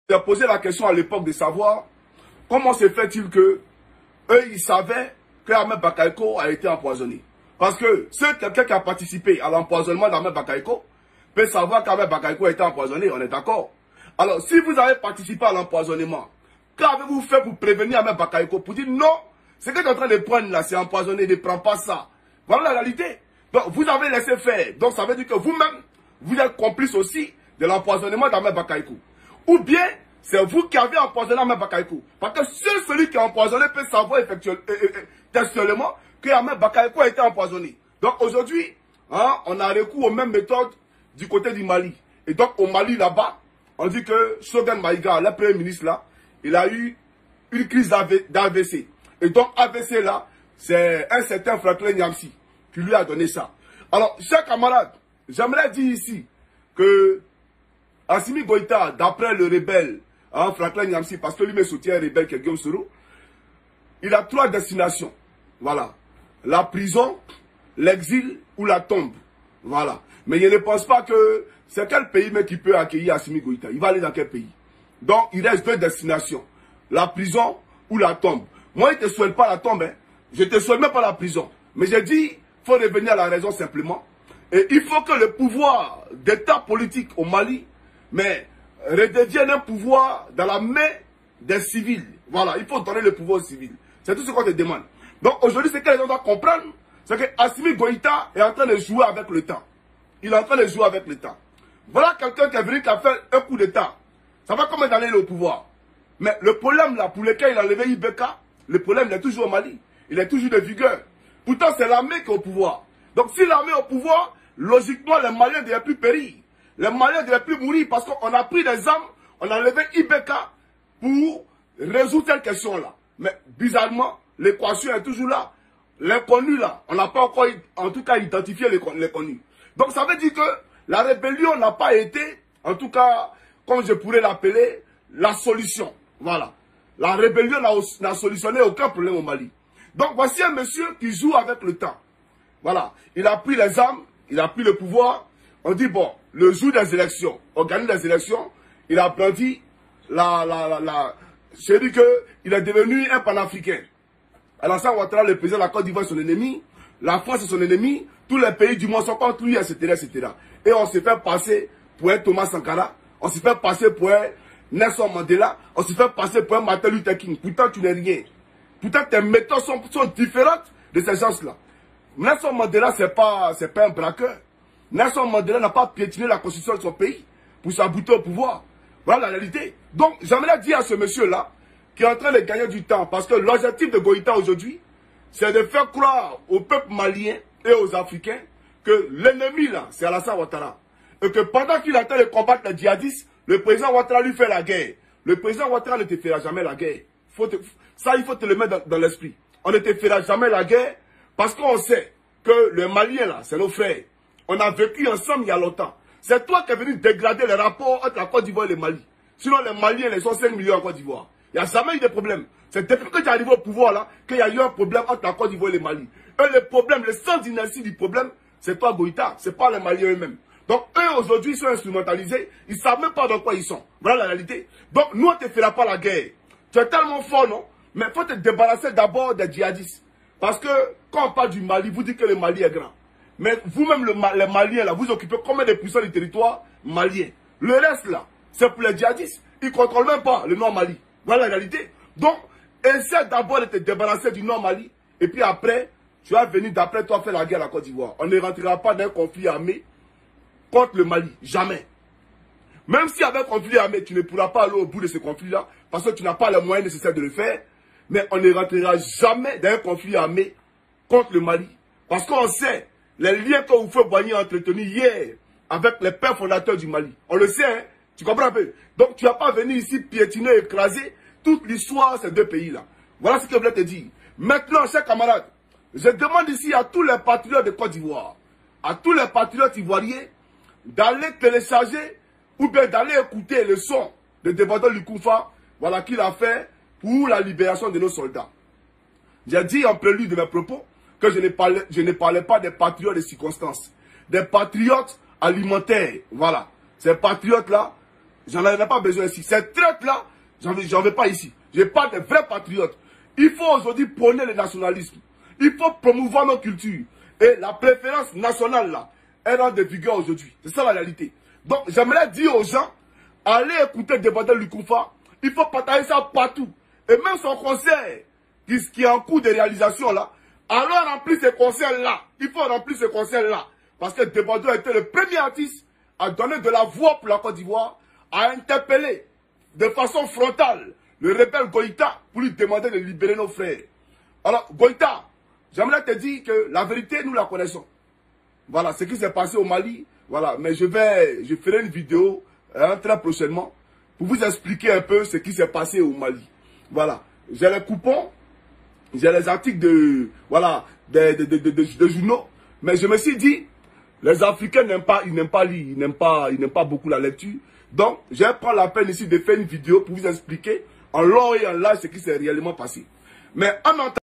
a posé la question à l'époque de savoir comment se fait-il que eux, ils savaient que Ahmed Bakayoko a été empoisonné. Parce que quelqu'un qui a participé à l'empoisonnement d'Ahmed Bakayoko peut savoir qu'Ahmed Bakayoko a été empoisonné, on est d'accord. Alors, si vous avez participé à l'empoisonnement, qu'avez-vous fait pour prévenir Ahmed Bakayoko pour dire non, ce que tu es en train de prendre là, c'est empoisonné, ne prends pas ça. Voilà la réalité. Donc, vous avez laissé faire. Donc, ça veut dire que vous-même, vous êtes complice aussi de l'empoisonnement d'Ahmed Bakayoko. Ou bien, c'est vous qui avez empoisonné Ahmed Bakayoko. Parce que seul celui qui a empoisonné peut savoir textuellement que Ahmed Bakayoko a été empoisonné. Donc aujourd'hui, hein, on a recours aux mêmes méthodes du côté du Mali. Et donc au Mali là-bas, on dit que Choguel Maïga, le premier ministre là, il a eu une crise d'AVC. Et donc AVC là, c'est un certain Franklin Nyamsi qui lui a donné ça. Alors, chers camarades, j'aimerais dire ici que Assimi Goïta, d'après le rebelle, hein, Franklin Nyamsi, parce que lui me soutient un rebelle qui est Guillaume Soro, il a 3 destinations. Voilà. La prison, l'exil ou la tombe. Voilà. Mais je ne pense pas que c'est quel pays mais qui peut accueillir Assimi Goïta. Il va aller dans quel pays? Donc, il reste 2 destinations. La prison ou la tombe. Moi, je ne te souhaite pas la tombe. Hein. Je ne te souhaite même pas la prison. Mais j'ai dit, il faut revenir à la raison simplement. Et il faut que le pouvoir d'État politique au Mali, mais redevienne un pouvoir dans la main des civils. Voilà, il faut donner le pouvoir aux civils. C'est tout ce qu'on te demande. Donc aujourd'hui, ce que les gens doivent comprendre, c'est que Assimi Goïta est en train de jouer avec le temps. Il est en train de jouer avec le temps. Voilà quelqu'un qui est venu qui a fait un coup d'État. Ça va combien d'années au pouvoir? Mais le problème là, pour lequel il a enlevé Ibeka, le problème il est toujours au Mali. Il est toujours de vigueur. Pourtant, c'est l'armée qui est au pouvoir. Donc si l'armée est au pouvoir, logiquement, les Maliens ne devaient plus périr. Les Maliens ne devaient plus mourir parce qu'on a pris des armes, on a enlevé Ibeka pour résoudre cette question-là. Mais bizarrement, l'équation est toujours là. L'inconnu là, on n'a pas encore, en tout cas, identifié l'inconnu. Donc ça veut dire que la rébellion n'a pas été, en tout cas, comme je pourrais l'appeler, la solution. Voilà. La rébellion n'a solutionné aucun problème au Mali. Donc voici un monsieur qui joue avec le temps. Voilà. Il a pris les armes, il a pris le pouvoir. On dit, bon, le jour des élections, on gagne les élections, il a brandi c'est-à-dire qu'il est devenu un panafricain. Alassane Ouattara, le président de la Côte d'Ivoire, est son ennemi. La France est son ennemi. Tous les pays du monde sont contre lui, etc., etc. Et on s'est fait passer pour un Thomas Sankara. On s'est fait passer pour un Nelson Mandela. On s'est fait passer pour un Martin Luther King. Pourtant, tu n'es rien. Pourtant, tes méthodes sont différentes de ces gens-là. Nelson Mandela, c'est pas un braqueur. Nelson Mandela n'a pas piétiné la constitution de son pays pour s'aboutir au pouvoir. Voilà la réalité. Donc, j'aimerais dire à ce monsieur-là qui est en train de gagner du temps, parce que l'objectif de Goïta aujourd'hui, c'est de faire croire au peuple malien et aux Africains que l'ennemi là, c'est Alassane Ouattara. Et que pendant qu'il est en train de combattre les djihadistes, le président Ouattara lui fait la guerre. Le président Ouattara ne te fera jamais la guerre. Ça, il faut te le mettre dans l'esprit. On ne te fera jamais la guerre parce qu'on sait que les Maliens là, c'est nos frères. On a vécu ensemble il y a longtemps. C'est toi qui es venu dégrader les rapports entre la Côte d'Ivoire et le Mali. Sinon, les Maliens, ils sont 5 millions en Côte d'Ivoire. Il n'y a jamais eu de problème. C'est depuis que tu es arrivé au pouvoir là, qu'il y a eu un problème entre la Côte d'Ivoire et le Mali. Et le problème, le centre d'inertie du problème, c'est toi Goïta, c'est pas les Maliens eux-mêmes. Donc eux aujourd'hui, ils sont instrumentalisés, ils ne savent même pas dans quoi ils sont. Voilà la réalité. Donc nous, on ne te fera pas la guerre. Tu es tellement fort, non? Mais il faut te débarrasser d'abord des djihadistes. Parce que quand on parle du Mali, vous dites que le Mali est grand. Mais vous-même, les Maliens, là, vous occupez combien de puissants du territoire malien? Le reste, là, c'est pour les djihadistes. Ils ne contrôlent même pas le Nord Mali. Voilà la réalité. Donc, essaie d'abord de te débarrasser du Nord Mali. Et puis après, tu vas venir d'après toi faire la guerre à la Côte d'Ivoire. On ne rentrera pas dans un conflit armé contre le Mali. Jamais. Même si avec un conflit armé, tu ne pourras pas aller au bout de ce conflit-là, parce que tu n'as pas les moyens nécessaires de le faire. Mais on ne rentrera jamais dans un conflit armé contre le Mali. Parce qu'on sait les liens que vous faites voyer entretenus hier avec les pères fondateurs du Mali. On le sait, hein? Tu comprends un peu? Donc tu n'as pas venu ici piétiner, écraser toute l'histoire de ces deux pays-là. Voilà ce que je voulais te dire. Maintenant, chers camarades, je demande ici à tous les patriotes de Côte d'Ivoire, à tous les patriotes ivoiriens, d'aller télécharger ou bien d'aller écouter le son de Débordant Lukoufa, voilà qu'il a fait pour la libération de nos soldats. J'ai dit en prélude de mes propos que je ne parlais pas des patriotes de circonstances, des patriotes alimentaires. Voilà. Ces patriotes-là, j'en avais pas besoin ici. Cette traite-là, j'en veux pas ici. Je pas de vrais patriotes. Il faut aujourd'hui prôner le nationalisme. Il faut promouvoir nos cultures. Et la préférence nationale, là, elle a de vigueur aujourd'hui. C'est ça la réalité. Donc, j'aimerais dire aux gens, allez écouter Débordeur Lukoufa. Il faut partager ça partout. Et même son concert, qui est en cours de réalisation, là, alors remplir ce concert-là. Il faut remplir ce concert-là. Parce que Débordeur était le premier artiste à donner de la voix pour la Côte d'Ivoire, à interpeller de façon frontale le rebelle Goïta pour lui demander de libérer nos frères. Alors, Goïta, j'aimerais te dire que la vérité, nous la connaissons. Voilà, ce qui s'est passé au Mali. Voilà, mais je ferai une vidéo très prochainement pour vous expliquer un peu ce qui s'est passé au Mali. Voilà, j'ai les coupons, j'ai les articles de journaux, mais je me suis dit, les Africains n'aiment pas lire, ils n'aiment pas beaucoup la lecture. Donc, je vais prendre la peine ici de faire une vidéo pour vous expliquer en long et en large ce qui s'est réellement passé. Mais en attendant,